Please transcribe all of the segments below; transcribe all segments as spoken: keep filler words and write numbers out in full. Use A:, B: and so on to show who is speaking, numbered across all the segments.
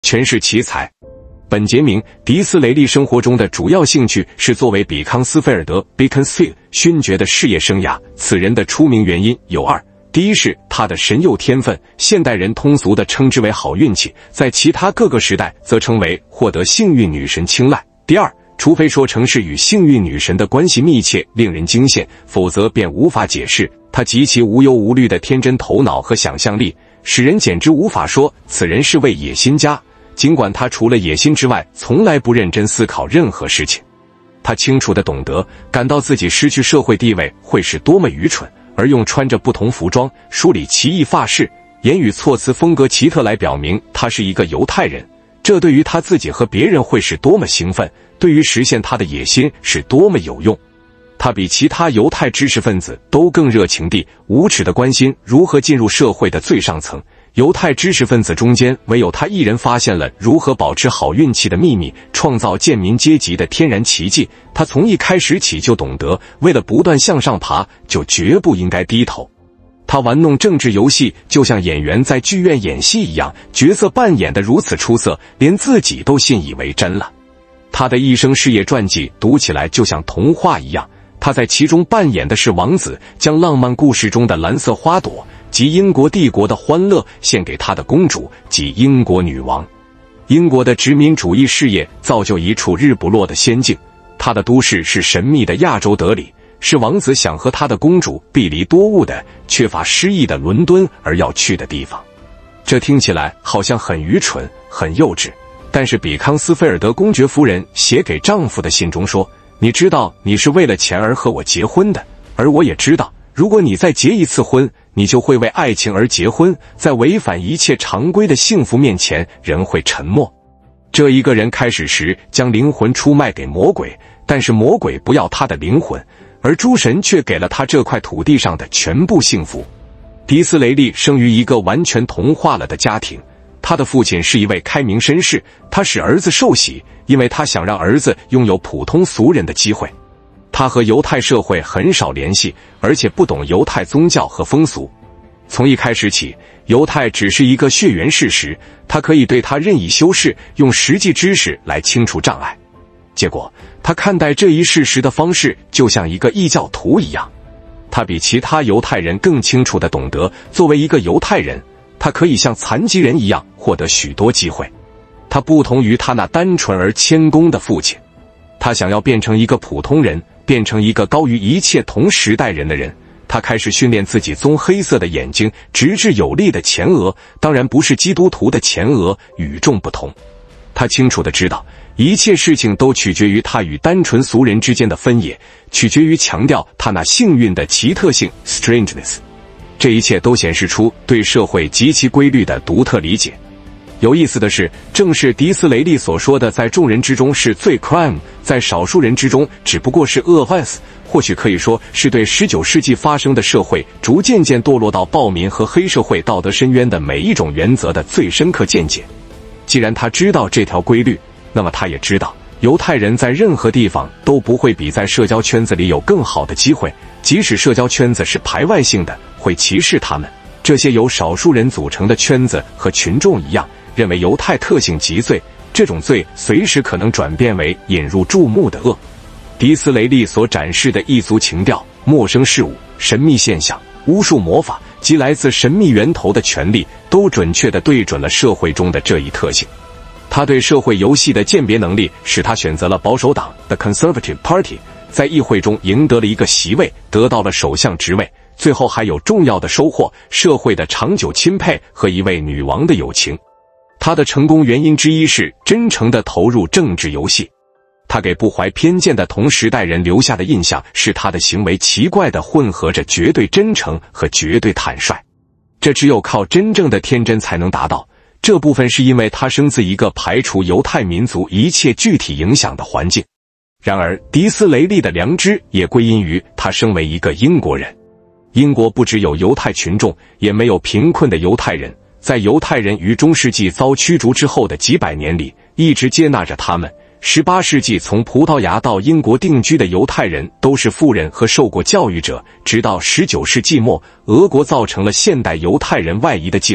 A: 全是奇才。本杰明·迪斯雷利生活中的主要兴趣是作为比康斯菲尔德 （Beaconsfield） 勋爵的事业生涯。此人的出名原因有二：第一是他的神佑天分，现代人通俗地称之为好运气，在其他各个时代则称为获得幸运女神青睐；第二，除非说成是与幸运女神的关系密切，令人惊羡，否则便无法解释他极其无忧无虑的天真头脑和想象力，使人简直无法说此人是位野心家。尽管他除了野心之外，从来不认真思考任何事情。他清楚地懂得，感到自己失去社会地位会是多么愚蠢，而用穿着不同服装、梳理奇异发饰、言语措辞风格奇特来表明他是一个犹太人，这对于他自己和别人会是多么兴奋，对于实现他的野心是多么有用。他比其他犹太知识分子都更热情地、无耻地关心如何进入社会的最上层。犹太知识分子中间，唯有他一人发现了如何保持好运气的秘密，创造贱民阶级的天然奇迹。他从一开始起就懂得，为了不断向上爬，就绝不应该低头。他玩弄政治游戏，就像演员在剧院演戏一样，角色扮演得如此出色，连自己都信以为真了。他的一生事业传记读起来就像童话一样，他在其中扮演的是王子，将浪漫故事中的蓝色花朵及英国帝国的欢乐献给他的公主及英国女王。英国的殖民主义事业造就一处日不落的仙境，他的都市是神秘的亚洲德里，是王子想和他的公主避离多雾的、缺乏诗意的伦敦而要去的地方。这听起来好像很愚蠢、很幼稚，但是比康斯菲尔德公爵夫人写给丈夫的信中说：“你知道你是为了钱而和我结婚的，而我也知道，如果你再结一次婚，你就会为爱情而结婚。在违反一切常规的幸福面前，人会沉默。这一个人开始时将灵魂出卖给魔鬼，但是魔鬼不要他的灵魂，而诸神却给了他这块土地上的全部幸福。”迪斯雷利生于一个完全同化了的家庭，他的父亲是一位开明绅士，他使儿子受洗，因为他想让儿子拥有普通俗人的机会。他和犹太社会很少联系，而且不懂犹太宗教和风俗。从一开始起，犹太只是一个血缘事实，他可以对他任意修饰，用实际知识来清除障碍。结果，他看待这一事实的方式就像一个异教徒一样。他比其他犹太人更清楚地懂得，作为一个犹太人，他可以像残疾人一样获得许多机会。他不同于他那单纯而谦恭的父亲，他想要变成一个普通人，变成一个高于一切同时代人的人。他开始训练自己棕黑色的眼睛，直至有力的前额，当然不是基督徒的前额，与众不同。他清楚地知道，一切事情都取决于他与单纯俗人之间的分野，取决于强调他那幸运的奇特性 strangeness。 这一切都显示出对社会极其规律的独特理解。有意思的是，正是迪斯雷利所说的在众人之中是最 crime， 在少数人之中只不过是恶 vice， 或许可以说是对十九世纪发生的社会逐渐渐堕落到暴民和黑社会道德深渊的每一种原则的最深刻见解。既然他知道这条规律，那么他也知道犹太人在任何地方都不会比在社交圈子里有更好的机会，即使社交圈子是排外性的，会歧视他们。这些由少数人组成的圈子和群众一样，认为犹太特性即罪，这种罪随时可能转变为引入注目的恶。迪斯雷利所展示的异族情调、陌生事物、神秘现象、巫术魔法及来自神秘源头的权利，都准确地对准了社会中的这一特性。他对社会游戏的鉴别能力使他选择了保守党 The Conservative Party， 在议会中赢得了一个席位，得到了首相职位，最后还有重要的收获：社会的长久钦佩和一位女王的友情。他的成功原因之一是真诚地投入政治游戏。他给不怀偏见的同时代人留下的印象是他的行为奇怪地混合着绝对真诚和绝对坦率，这只有靠真正的天真才能达到。这部分是因为他生自一个排除犹太民族一切具体影响的环境。然而，迪斯雷利的良知也归因于他身为一个英国人。英国不只有犹太群众，也没有贫困的犹太人。在犹太人于中世纪遭驱逐之后的几百年里，一直接纳着他们。十八世纪从葡萄牙到英国定居的犹太人都是富人和受过教育者，直到十九世纪末，俄国造成了现代犹太人外移的计划，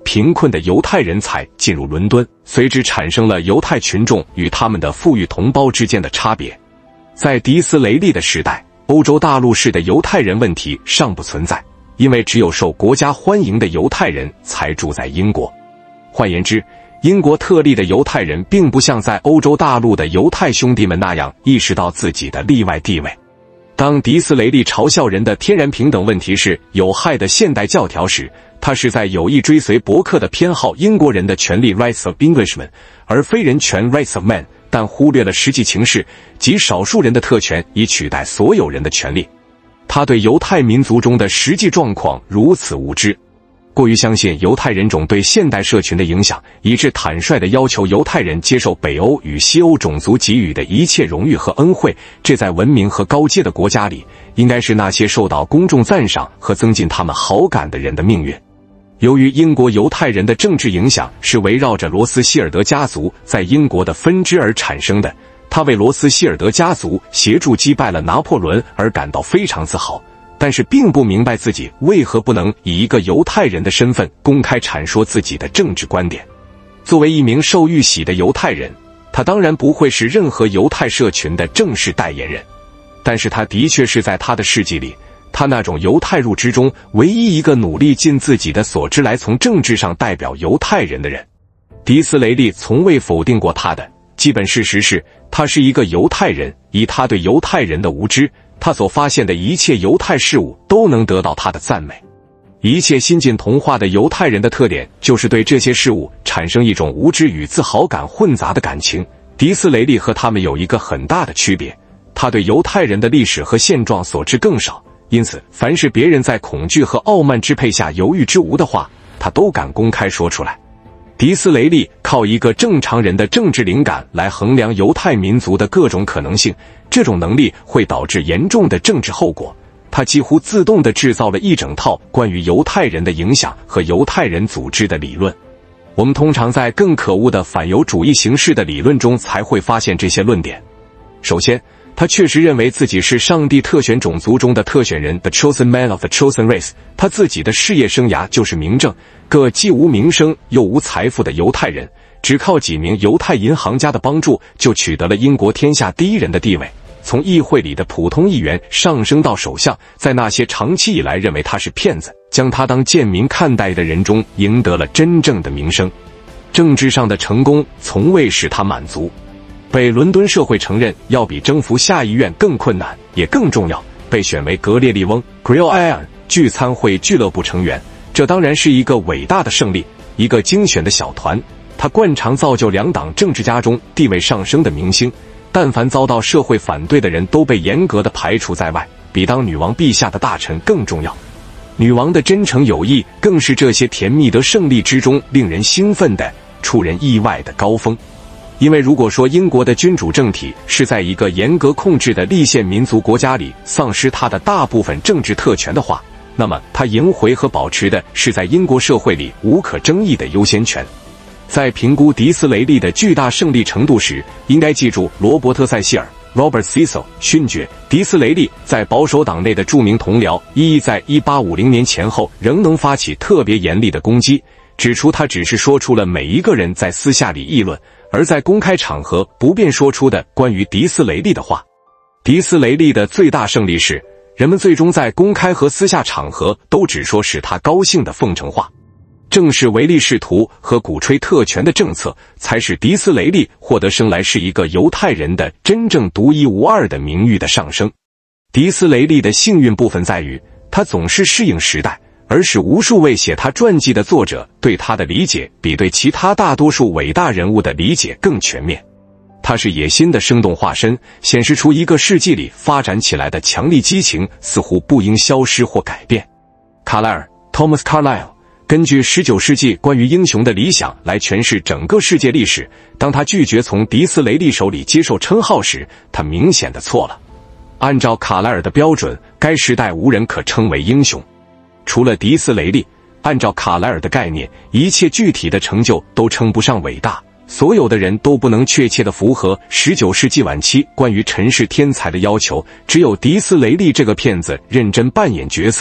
A: 贫困的犹太人才进入伦敦，随之产生了犹太群众与他们的富裕同胞之间的差别。在迪斯雷利的时代，欧洲大陆式的犹太人问题尚不存在，因为只有受国家欢迎的犹太人才住在英国。换言之，英国特例的犹太人并不像在欧洲大陆的犹太兄弟们那样意识到自己的例外地位。当迪斯雷利嘲笑人的天然平等问题是有害的现代教条时，他是在有意追随伯克的偏好英国人的权利 rights of Englishmen， 而非人权 rights of men， 但忽略了实际情势及少数人的特权以取代所有人的权利。他对犹太民族中的实际状况如此无知，过于相信犹太人种对现代社群的影响，以致坦率地要求犹太人接受北欧与西欧种族给予的一切荣誉和恩惠，这在文明和高阶的国家里，应该是那些受到公众赞赏和增进他们好感的人的命运。由于英国犹太人的政治影响是围绕着罗斯希尔德家族在英国的分支而产生的，他为罗斯希尔德家族协助击败了拿破仑而感到非常自豪，但是并不明白自己为何不能以一个犹太人的身份公开阐说自己的政治观点。作为一名受预习的犹太人，他当然不会是任何犹太社群的正式代言人，但是他的确是在他的事迹里，他那种犹太入之中唯一一个努力尽自己的所知来从政治上代表犹太人的人。迪斯雷利从未否定过他的基本事实是，他是一个犹太人，以他对犹太人的无知，他所发现的一切犹太事物都能得到他的赞美。一切新近同化的犹太人的特点就是对这些事物产生一种无知与自豪感混杂的感情。迪斯雷利和他们有一个很大的区别，他对犹太人的历史和现状所知更少，因此凡是别人在恐惧和傲慢支配下犹豫之无的话，他都敢公开说出来。迪斯雷利靠一个正常人的政治灵感来衡量犹太民族的各种可能性，这种能力会导致严重的政治后果。他几乎自动地制造了一整套关于犹太人的影响和犹太人组织的理论。我们通常在更可恶的反犹主义形式的理论中才会发现这些论点。首先，他确实认为自己是上帝特选种族中的特选人 ，the chosen man of the chosen race。他自己的事业生涯就是明证，个既无名声又无财富的犹太人，只靠几名犹太银行家的帮助，就取得了英国天下第一人的地位。从议会里的普通议员上升到首相，在那些长期以来认为他是骗子，将他当贱民看待的人中，赢得了真正的名声。政治上的成功从未使他满足。被伦敦社会承认要比征服下议院更困难，也更重要。被选为格列利翁 （Grill-Iron） 聚餐会俱乐部成员，这当然是一个伟大的胜利。一个精选的小团，他惯常造就两党政治家中地位上升的明星。但凡遭到社会反对的人都被严格的排除在外，比当女王陛下的大臣更重要。女王的真诚友谊更是这些甜蜜的胜利之中令人兴奋的、出人意外的高峰。因为如果说英国的君主政体是在一个严格控制的立宪民族国家里丧失它的大部分政治特权的话，那么它赢回和保持的是在英国社会里无可争议的优先权。在评估迪斯雷利的巨大胜利程度时，应该记住罗伯特·塞西尔 （Robert Cecil） 勋爵。迪斯雷利在保守党内的著名同僚一一在一八五零年前后仍能发起特别严厉的攻击，指出他只是说出了每一个人在私下里议论，而在公开场合不便说出的关于迪斯雷利的话。迪斯雷利的最大胜利是，人们最终在公开和私下场合都只说使他高兴的奉承话。正是唯利是图和鼓吹特权的政策，才使迪斯雷利获得生来是一个犹太人的真正独一无二的名誉的上升。迪斯雷利的幸运部分在于，他总是适应时代，而使无数位写他传记的作者对他的理解比对其他大多数伟大人物的理解更全面。他是野心的生动化身，显示出一个世纪里发展起来的强力激情似乎不应消失或改变。卡莱尔 Thomas Carlyle根据十九世纪关于英雄的理想来诠释整个世界历史，当他拒绝从迪斯雷利手里接受称号时，他明显的错了。按照卡莱尔的标准，该时代无人可称为英雄，除了迪斯雷利。按照卡莱尔的概念，一切具体的成就都称不上伟大，所有的人都不能确切地符合十九世纪晚期关于尘世天才的要求，只有迪斯雷利这个骗子认真扮演角色，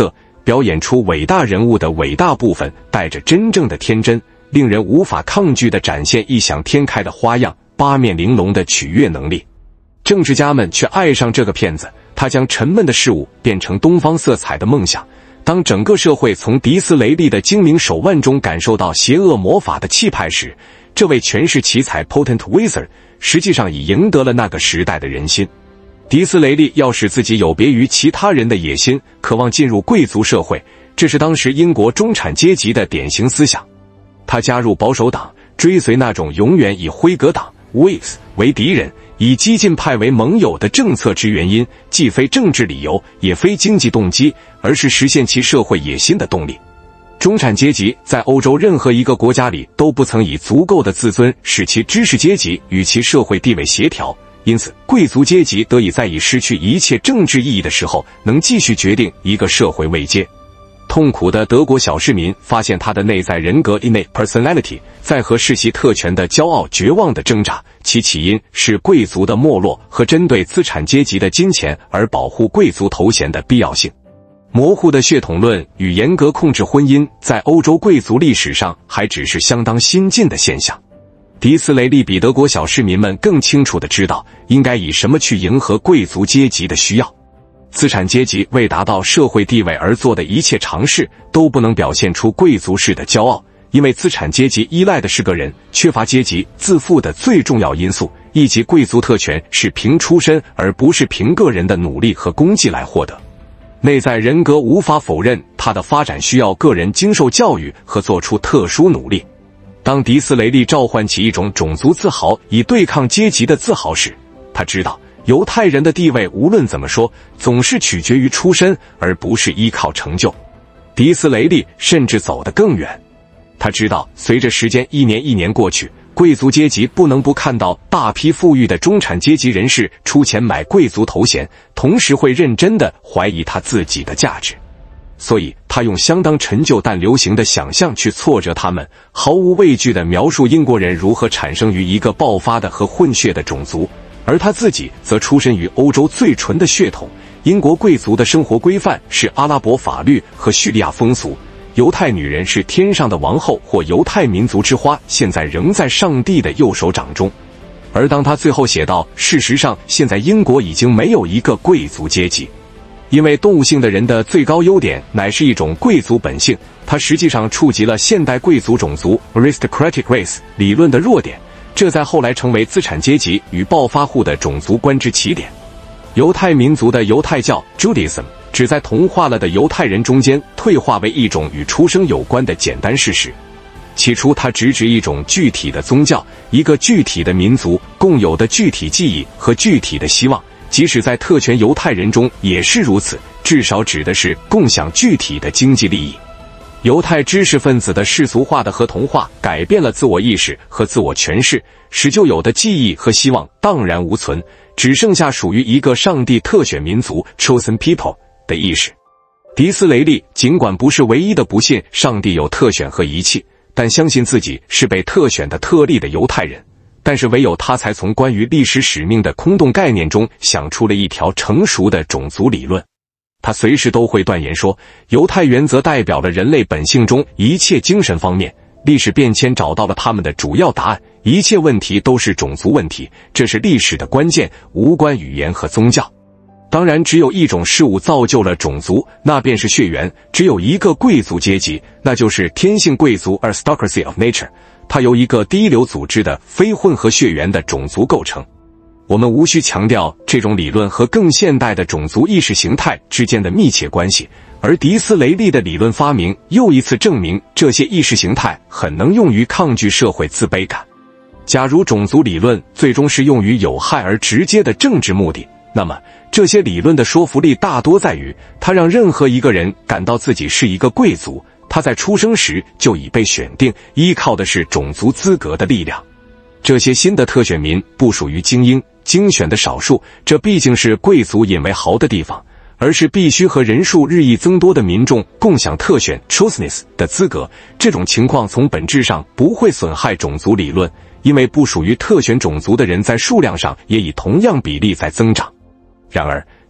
A: 表演出伟大人物的伟大部分，带着真正的天真，令人无法抗拒地展现异想天开的花样，八面玲珑的取悦能力。政治家们却爱上这个骗子，他将沉闷的事物变成东方色彩的梦想。当整个社会从迪斯雷利的精明手腕中感受到邪恶魔法的气派时，这位权势奇才 Potent Wizard 实际上已赢得了那个时代的人心。迪斯雷利要使自己有别于其他人的野心，渴望进入贵族社会，这是当时英国中产阶级的典型思想。他加入保守党，追随那种永远以辉格党 Whigs 为敌人，以激进派为盟友的政策之原因，既非政治理由，也非经济动机，而是实现其社会野心的动力。中产阶级在欧洲任何一个国家里都不曾以足够的自尊使其知识阶级与其社会地位协调，因此贵族阶级得以在已失去一切政治意义的时候，能继续决定一个社会位阶。痛苦的德国小市民发现他的内在人格 innate personality 在和世袭特权的骄傲绝望的挣扎，其起因是贵族的没落和针对资产阶级的金钱而保护贵族头衔的必要性。模糊的血统论与严格控制婚姻在欧洲贵族历史上还只是相当新进的现象。迪斯雷利比德国小市民们更清楚地知道应该以什么去迎合贵族阶级的需要。资产阶级为达到社会地位而做的一切尝试都不能表现出贵族式的骄傲，因为资产阶级依赖的是个人，缺乏阶级自负的最重要因素，以及贵族特权是凭出身而不是凭个人的努力和功绩来获得。内在人格无法否认他的发展需要个人经受教育和做出特殊努力。当迪斯雷利召唤起一种种族自豪以对抗阶级的自豪时，他知道犹太人的地位无论怎么说总是取决于出身，而不是依靠成就。迪斯雷利甚至走得更远，他知道随着时间一年一年过去，贵族阶级不能不看到大批富裕的中产阶级人士出钱买贵族头衔，同时会认真地怀疑他自己的价值。所以他用相当陈旧但流行的想象去挫折他们，毫无畏惧地描述英国人如何产生于一个爆发的和混血的种族，而他自己则出身于欧洲最纯的血统。英国贵族的生活规范是阿拉伯法律和叙利亚风俗，犹太女人是天上的王后或犹太民族之花，现在仍在上帝的右手掌中。而当他最后写道，事实上现在英国已经没有一个贵族阶级，因为动物性的人的最高优点乃是一种贵族本性，他实际上触及了现代贵族种族 aristocratic race 理论的弱点，这在后来成为资产阶级与暴发户的种族观之起点。犹太民族的犹太教 Judaism 只在同化了的犹太人中间退化为一种与出生有关的简单事实。起初它直指一种具体的宗教，一个具体的民族共有的具体记忆和具体的希望，即使在特权犹太人中也是如此，至少指的是共享具体的经济利益。犹太知识分子的世俗化的合同化改变了自我意识和自我诠释，使旧有的记忆和希望荡然无存，只剩下属于一个上帝特选民族 chosen people 的意识。迪斯雷利尽管不是唯一的不信上帝有特选和遗弃，但相信自己是被特选的特例的犹太人，但是唯有他才从关于历史使命的空洞概念中想出了一条成熟的种族理论。他随时都会断言说，犹太原则代表了人类本性中一切精神方面，历史变迁找到了他们的主要答案，一切问题都是种族问题，这是历史的关键，无关语言和宗教。当然，只有一种事物造就了种族，那便是血缘，只有一个贵族阶级，那就是天性贵族 aristocracy of nature， 它由一个第一流组织的非混合血缘的种族构成。我们无需强调这种理论和更现代的种族意识形态之间的密切关系，而迪斯雷利的理论发明又一次证明这些意识形态很能用于抗拒社会自卑感。假如种族理论最终是用于有害而直接的政治目的，那么这些理论的说服力大多在于它让任何一个人感到自己是一个贵族，他在出生时就已被选定，依靠的是种族资格的力量。这些新的特选民不属于精英精选的少数，这毕竟是贵族引为豪的地方，而是必须和人数日益增多的民众共享特选 chosenness 的资格。这种情况从本质上不会损害种族理论，因为不属于特选种族的人在数量上也以同样比例在增长。然而，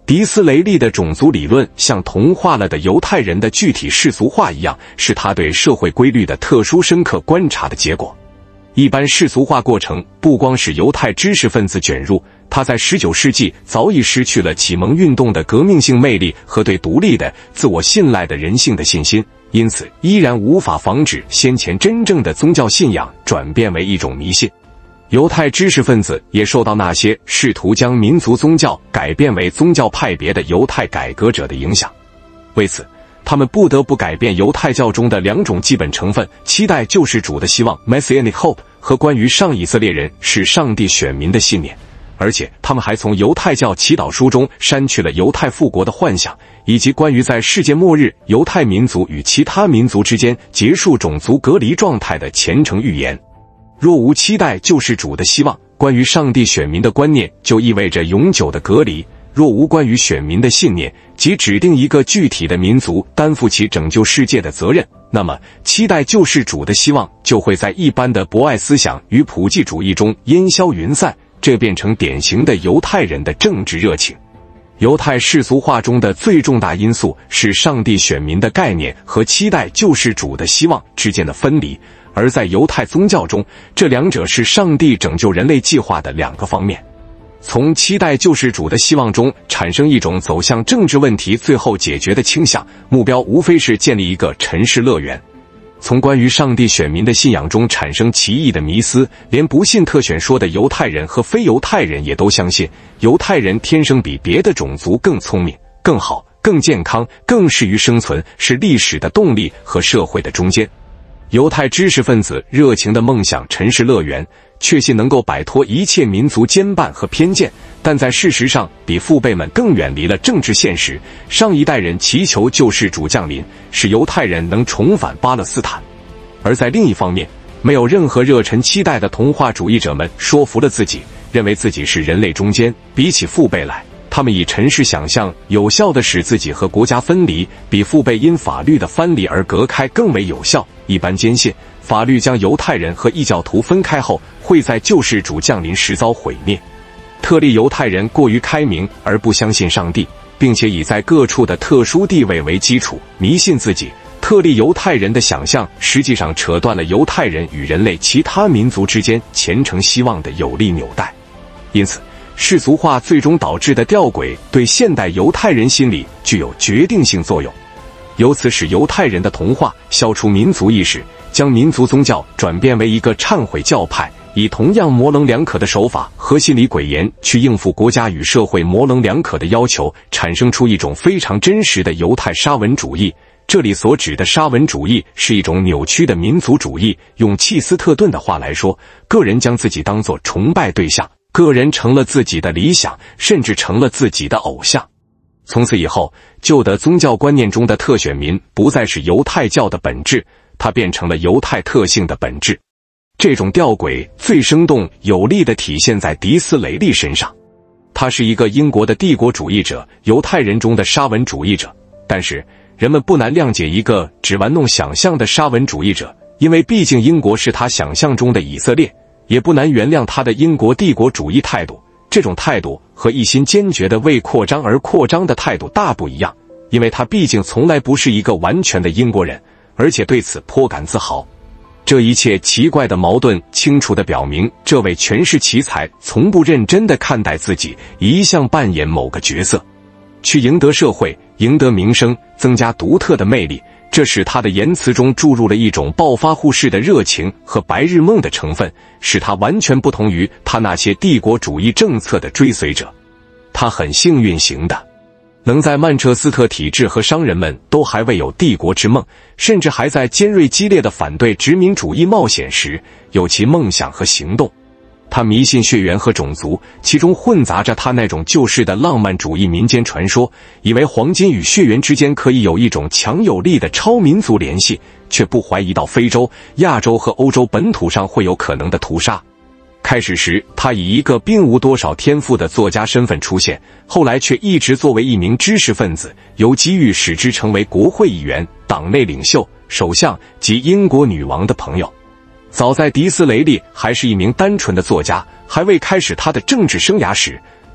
A: 迪斯雷利的种族理论像同化了的犹太人的具体世俗化一样，是他对社会规律的特殊深刻观察的结果。一般世俗化过程不光使犹太知识分子卷入，他在十九世纪早已失去了启蒙运动的革命性魅力和对独立的、自我信赖的人性的信心，因此依然无法防止先前真正的宗教信仰转变为一种迷信。犹太知识分子也受到那些试图将民族宗教改变为宗教派别的犹太改革者的影响，为此他们不得不改变犹太教中的两种基本成分：期待救世主的希望 （Messianic Hope） 和关于上以色列人是上帝选民的信念。而且他们还从犹太教祈祷书中删去了犹太复国的幻想，以及关于在世界末日犹太民族与其他民族之间结束种族隔离状态的虔诚预言。若无期待救世主的希望，关于上帝选民的观念就意味着永久的隔离；若无关于选民的信念，即指定一个具体的民族担负起拯救世界的责任，那么期待救世主的希望就会在一般的博爱思想与普济主义中烟消云散，这变成典型的犹太人的政治热情。犹太世俗化中的最重大因素是上帝选民的概念和期待救世主的希望之间的分离，而在犹太宗教中，这两者是上帝拯救人类计划的两个方面。从期待救世主的希望中产生一种走向政治问题最后解决的倾向，目标无非是建立一个尘世乐园。从关于上帝选民的信仰中产生奇异的迷思，连不信特选说的犹太人和非犹太人也都相信，犹太人天生比别的种族更聪明、更好、更健康、更适于生存，是历史的动力和社会的中间。犹太知识分子热情地梦想尘世乐园，确信能够摆脱一切民族牵绊和偏见，但在事实上比父辈们更远离了政治现实。上一代人祈求救世主降临，使犹太人能重返巴勒斯坦，而在另一方面，没有任何热忱期待的童话主义者们说服了自己，认为自己是人类中间，比起父辈来，他们以尘世想象有效地使自己和国家分离，比父辈因法律的藩篱而隔开更为有效。一般坚信，法律将犹太人和异教徒分开后，会在救世主降临时遭毁灭。特例犹太人过于开明而不相信上帝，并且以在各处的特殊地位为基础迷信自己。特例犹太人的想象实际上扯断了犹太人与人类其他民族之间虔诚希望的有力纽带。因此，世俗化最终导致的吊诡对现代犹太人心理具有决定性作用，由此使犹太人的同化消除民族意识，将民族宗教转变为一个忏悔教派，以同样模棱两可的手法和心理诡言去应付国家与社会模棱两可的要求，产生出一种非常真实的犹太沙文主义。这里所指的沙文主义是一种扭曲的民族主义，用契斯特顿的话来说，个人将自己当作崇拜对象，个人成了自己的理想，甚至成了自己的偶像。从此以后，旧的宗教观念中的特选民不再是犹太教的本质，它变成了犹太特性的本质。这种吊诡最生动有力地体现在迪斯雷利身上。他是一个英国的帝国主义者，犹太人中的沙文主义者。但是人们不难谅解一个只玩弄想象的沙文主义者，因为毕竟英国是他想象中的以色列，也不难原谅他的英国帝国主义态度。这种态度和一心坚决的为扩张而扩张的态度大不一样，因为他毕竟从来不是一个完全的英国人，而且对此颇感自豪。这一切奇怪的矛盾清楚地表明，这位权势奇才从不认真地看待自己，一向扮演某个角色，去赢得社会，赢得名声，增加独特的魅力。这使他的言辞中注入了一种暴发户式的热情和白日梦的成分，使他完全不同于他那些帝国主义政策的追随者。他很幸运行的，能在曼彻斯特体制和商人们都还未有帝国之梦，甚至还在尖锐激烈的反对殖民主义冒险时，有其梦想和行动。他迷信血缘和种族，其中混杂着他那种旧式的浪漫主义民间传说，以为黄金与血缘之间可以有一种强有力的超民族联系，却不怀疑到非洲、亚洲和欧洲本土上会有可能的屠杀。开始时，他以一个并无多少天赋的作家身份出现，后来却一直作为一名知识分子，由机遇使之成为国会议员、党内领袖、首相及英国女王的朋友。早在迪斯雷利还是一名单纯的作家，还未开始他的政治生涯时，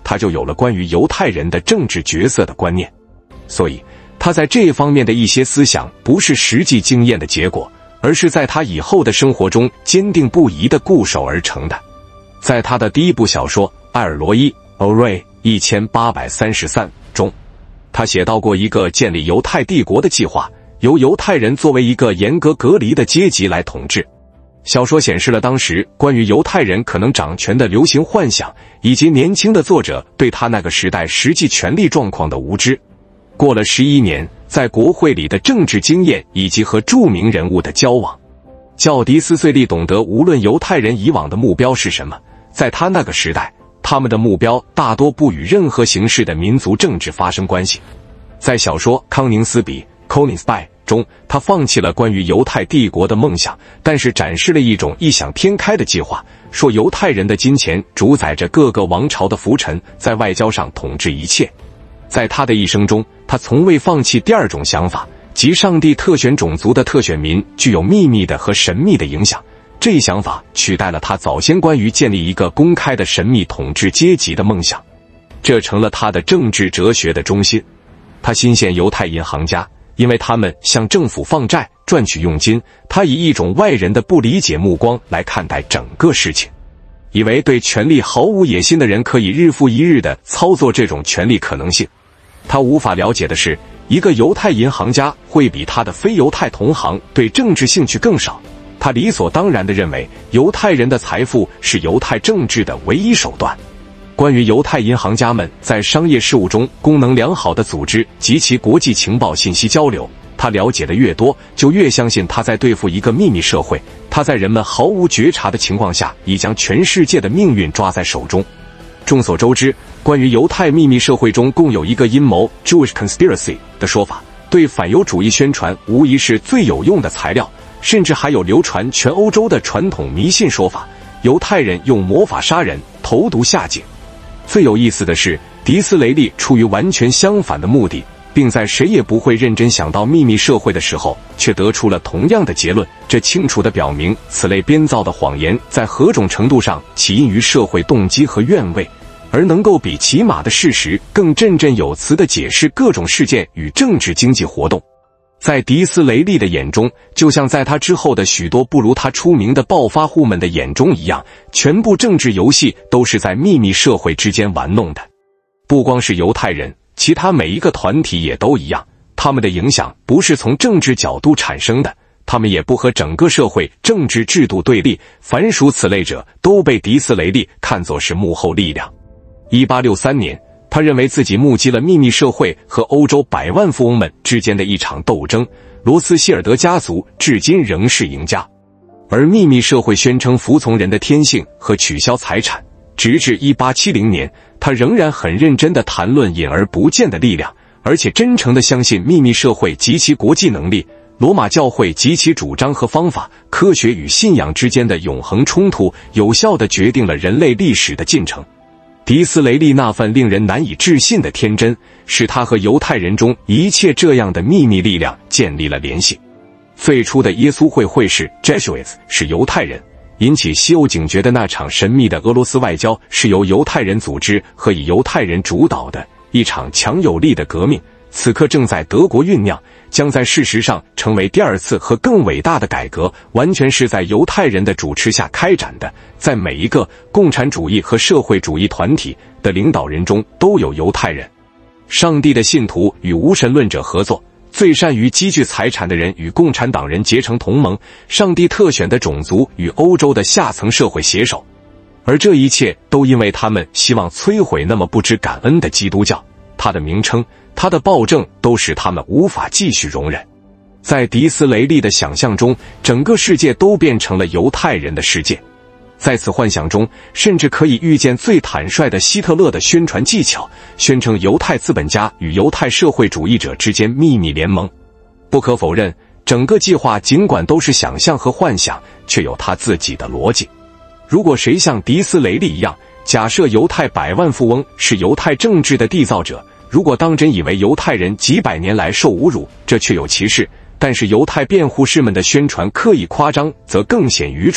A: 他就有了关于犹太人的政治角色的观念。所以他在这方面的一些思想不是实际经验的结果，而是在他以后的生活中坚定不移地固守而成的。在他的第一部小说《埃尔罗伊》（Orwell 一千八百三十三）中，他写到过一个建立犹太帝国的计划，由犹太人作为一个严格隔离的阶级来统治。小说显示了当时关于犹太人可能掌权的流行幻想，以及年轻的作者对他那个时代实际权力状况的无知。过了十一年，在国会里的政治经验以及和著名人物的交往，叫迪斯碎利懂得无论犹太人以往的目标是什么，在他那个时代，他们的目标大多不与任何形式的民族政治发生关系。在小说《康宁斯比》（Königsberg） 中，他放弃了关于犹太帝国的梦想，但是展示了一种异想天开的计划，说犹太人的金钱主宰着各个王朝的浮沉，在外交上统治一切。在他的一生中，他从未放弃第二种想法，即上帝特选种族的特选民具有秘密的和神秘的影响。这一想法取代了他早先关于建立一个公开的神秘统治阶级的梦想，这成了他的政治哲学的中心。他欣羡犹太银行家，因为他们向政府放债赚取佣金。他以一种外人的不理解目光来看待整个事情，以为对权力毫无野心的人可以日复一日地操作这种权力可能性。他无法了解的是，一个犹太银行家会比他的非犹太同行对政治兴趣更少。他理所当然地认为，犹太人的财富是犹太政治的唯一手段。关于犹太银行家们在商业事务中功能良好的组织及其国际情报信息交流，他了解的越多，就越相信他在对付一个秘密社会。他在人们毫无觉察的情况下，已将全世界的命运抓在手中。众所周知，关于犹太秘密社会中共有一个阴谋 Jewish conspiracy 的说法，对反犹主义宣传无疑是最有用的材料。甚至还有流传全欧洲的传统迷信说法，犹太人用魔法杀人、投毒下井。最有意思的是，迪斯雷利出于完全相反的目的，并在谁也不会认真想到秘密社会的时候，却得出了同样的结论。这清楚地表明，此类编造的谎言在何种程度上起因于社会动机和愿味，而能够比起码的事实更振振有词地解释各种事件与政治经济活动。在迪斯雷利的眼中，就像在他之后的许多不如他出名的暴发户们的眼中一样，全部政治游戏都是在秘密社会之间玩弄的。不光是犹太人，其他每一个团体也都一样，他们的影响不是从政治角度产生的，他们也不和整个社会政治制度对立，凡属此类者都被迪斯雷利看作是幕后力量。一八六三年，他认为自己目击了秘密社会和欧洲百万富翁们之间的一场斗争，罗斯希尔德家族至今仍是赢家。而秘密社会宣称服从人的天性和取消财产，直至一八七零年，他仍然很认真地谈论隐而不见的力量，而且真诚地相信秘密社会及其国际能力，罗马教会及其主张和方法，科学与信仰之间的永恒冲突，有效地决定了人类历史的进程。迪斯雷利那份令人难以置信的天真，使他和犹太人中一切这样的秘密力量建立了联系。最初的耶稣会会士 Jesuits 是犹太人，引起西欧警觉的那场神秘的俄罗斯外交是由犹太人组织和以犹太人主导的一场强有力的革命，此刻正在德国酝酿，将在事实上成为第二次和更伟大的改革，完全是在犹太人的主持下开展的。在每一个共产主义和社会主义团体的领导人中都有犹太人。上帝的信徒与无神论者合作，最善于积聚财产的人与共产党人结成同盟，上帝特选的种族与欧洲的下层社会携手。而这一切都因为他们希望摧毁那么不知感恩的基督教，它的名称，他的暴政都使他们无法继续容忍。在迪斯雷利的想象中，整个世界都变成了犹太人的世界。在此幻想中，甚至可以预见最坦率的希特勒的宣传技巧，宣称犹太资本家与犹太社会主义者之间秘密联盟。不可否认，整个计划尽管都是想象和幻想，却有他自己的逻辑。如果谁像迪斯雷利一样，假设犹太百万富翁是犹太政治的缔造者，如果当真以为犹太人几百年来受侮辱，这确有其事，但是犹太辩护士们的宣传刻意夸张则更显愚蠢。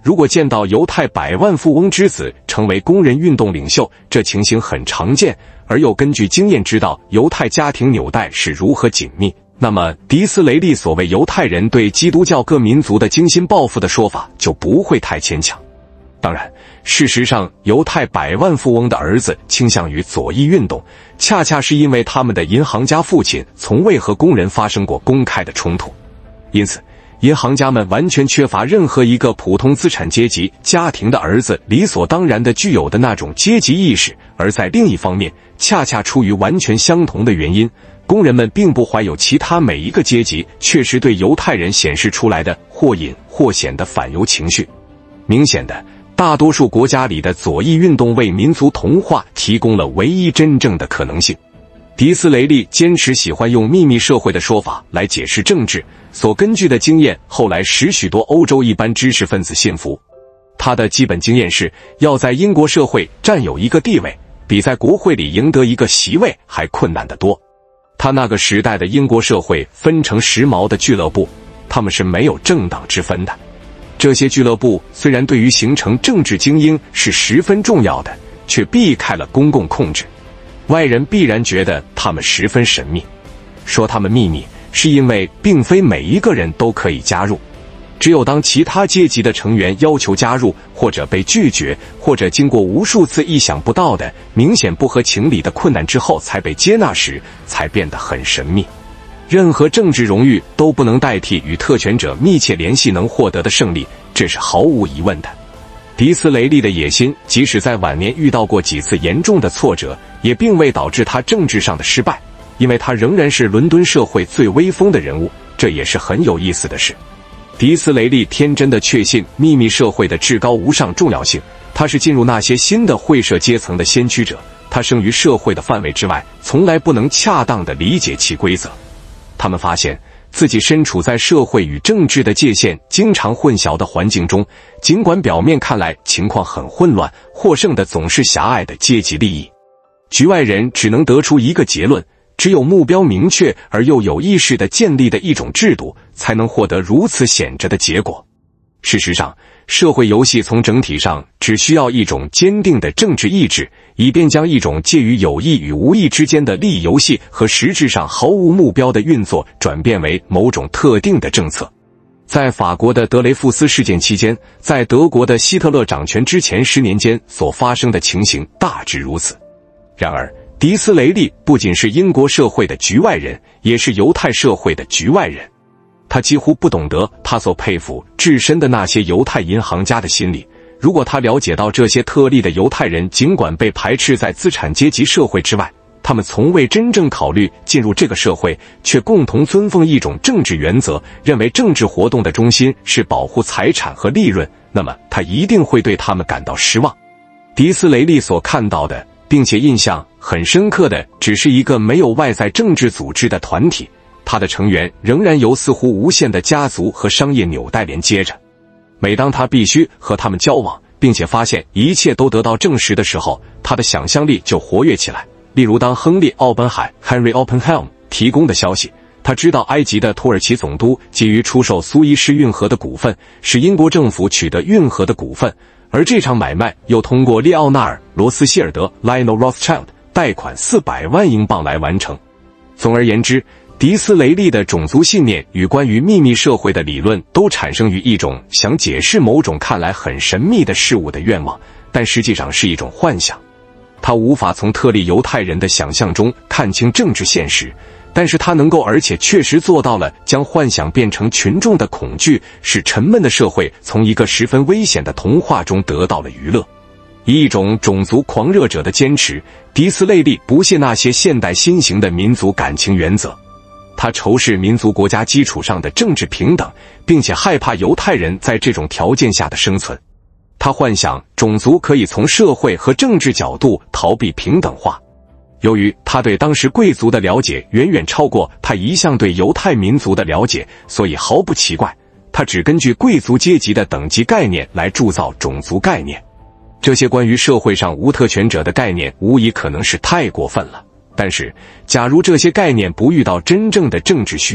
A: 如果见到犹太百万富翁之子成为工人运动领袖，这情形很常见，而又根据经验知道犹太家庭纽带是如何紧密，那么迪斯雷利所谓犹太人对基督教各民族的精心报复的说法就不会太牵强。当然，事实上，犹太百万富翁的儿子倾向于左翼运动，恰恰是因为他们的银行家父亲从未和工人发生过公开的冲突，因此银行家们完全缺乏任何一个普通资产阶级家庭的儿子理所当然的具有的那种阶级意识，而在另一方面，恰恰出于完全相同的原因，工人们并不怀有其他每一个阶级确实对犹太人显示出来的或隐或显的反犹情绪。明显的，大多数国家里的左翼运动为民族同化提供了唯一真正的可能性。迪斯雷利坚持喜欢用秘密社会的说法来解释政治，所根据的经验后来使许多欧洲一般知识分子信服。他的基本经验是要在英国社会占有一个地位，比在国会里赢得一个席位还困难得多。他那个时代的英国社会分成时髦的俱乐部，他们是没有政党之分的。这些俱乐部虽然对于形成政治精英是十分重要的，却避开了公共控制。外人必然觉得他们十分神秘，说他们秘密是因为并非每一个人都可以加入，只有当其他阶级的成员要求加入，或者被拒绝，或者经过无数次意想不到的明显不合情理的困难之后才被接纳时，才变得很神秘。任何政治荣誉都不能代替与特权者密切联系能获得的胜利，这是毫无疑问的。迪斯雷利的野心即使在晚年遇到过几次严重的挫折，也并未导致他政治上的失败，因为他仍然是伦敦社会最威风的人物，这也是很有意思的事。迪斯雷利天真的确信秘密社会的至高无上重要性，他是进入那些新的会社阶层的先驱者，他生于社会的范围之外，从来不能恰当地理解其规则。他们发现自己身处在社会与政治的界限经常混淆的环境中，尽管表面看来情况很混乱，获胜的总是狭隘的阶级利益。局外人只能得出一个结论，只有目标明确而又有意识地建立的一种制度，才能获得如此显著的结果。事实上，社会游戏从整体上只需要一种坚定的政治意志，以便将一种介于有意与无意之间的利益游戏和实质上毫无目标的运作转变为某种特定的政策。在法国的德雷福斯事件期间，在德国的希特勒掌权之前十年间所发生的情形大致如此。然而，迪斯雷利不仅是英国社会的局外人，也是犹太社会的局外人。他几乎不懂得他所佩服至深的那些犹太银行家的心理。如果他了解到这些特例的犹太人尽管被排斥在资产阶级社会之外，他们从未真正考虑进入这个社会，却共同尊奉一种政治原则，认为政治活动的中心是保护财产和利润，那么他一定会对他们感到失望。迪斯雷利所看到的，并且印象很深刻的，只是一个没有外在政治组织的团体，他的成员仍然由似乎无限的家族和商业纽带连接着。每当他必须和他们交往，并且发现一切都得到证实的时候，他的想象力就活跃起来。例如，当亨利·奥本海 （Henry Oppenheim） 提供的消息，他知道埃及的土耳其总督急于出售苏伊士运河的股份，使英国政府取得运河的股份，而这场买卖又通过利奥纳尔·罗斯希尔德 （Lionel Rothschild） 贷款四百万英镑来完成。总而言之，迪斯雷利的种族信念与关于秘密社会的理论都产生于一种想解释某种看来很神秘的事物的愿望，但实际上是一种幻想。他无法从特例犹太人的想象中看清政治现实，但是他能够而且确实做到了将幻想变成群众的恐惧，使沉闷的社会从一个十分危险的童话中得到了娱乐。以一种种族狂热者的坚持，迪斯雷利不屑那些现代新型的民族感情原则。他仇视民族国家基础上的政治平等，并且害怕犹太人在这种条件下的生存。他幻想种族可以从社会和政治角度逃避平等化。由于他对当时贵族的了解远远超过他一向对犹太民族的了解，所以毫不奇怪，他只根据贵族阶级的等级概念来铸造种族概念。这些关于社会上无特权者的概念无疑可能是太过分了，但是假如这些概念不遇到真正的政治需要，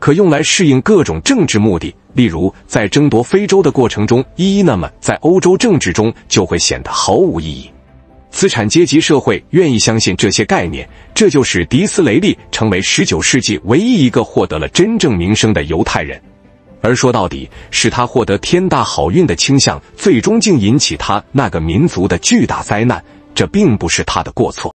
A: 可用来适应各种政治目的，例如在争夺非洲的过程中一一，那么在欧洲政治中就会显得毫无意义。资产阶级社会愿意相信这些概念，这就使迪斯雷利成为十九世纪唯一一个获得了真正名声的犹太人。而说到底，是他获得天大好运的倾向，最终竟引起他那个民族的巨大灾难，这并不是他的过错。